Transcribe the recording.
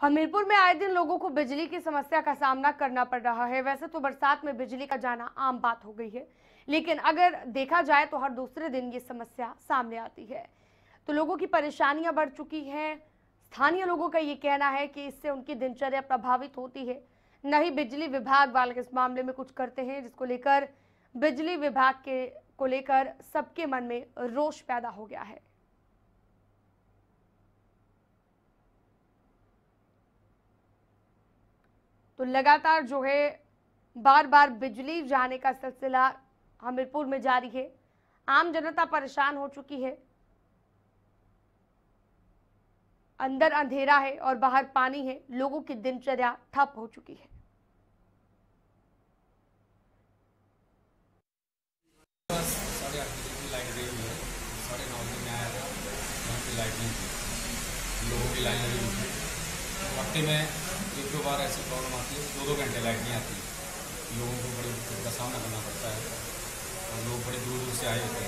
हमीरपुर में आए दिन लोगों को बिजली की समस्या का सामना करना पड़ रहा है। वैसे तो बरसात में बिजली का जाना आम बात हो गई है, लेकिन अगर देखा जाए तो हर दूसरे दिन ये समस्या सामने आती है, तो लोगों की परेशानियां बढ़ चुकी हैं। स्थानीय लोगों का ये कहना है कि इससे उनकी दिनचर्या प्रभावित होती है। न ही बिजली विभाग वाले इस मामले में कुछ करते हैं, जिसको लेकर बिजली विभाग के को लेकर सबके मन में रोष पैदा हो गया है। तो लगातार जो है बार बार बिजली जाने का सिलसिला हमीरपुर में जारी है। आम जनता परेशान हो चुकी है। अंदर अंधेरा है और बाहर पानी है। लोगों की दिनचर्या ठप हो चुकी है। बस 8:30 बजे की लाइट गई हुई है। 9:30 बजे मैं आया था, वहाँ की लाइट नहीं थी, लोगों की लाइन लगी हुई थी। हफ्ते में एक दो बार ऐसी प्रॉब्लम आती है, 2-2 घंटे लाइट नहीं आती। लोगों को बड़ी दिक्कत का सामना करना पड़ता है और लोग बड़ी दूर दूर से आए होते हैं।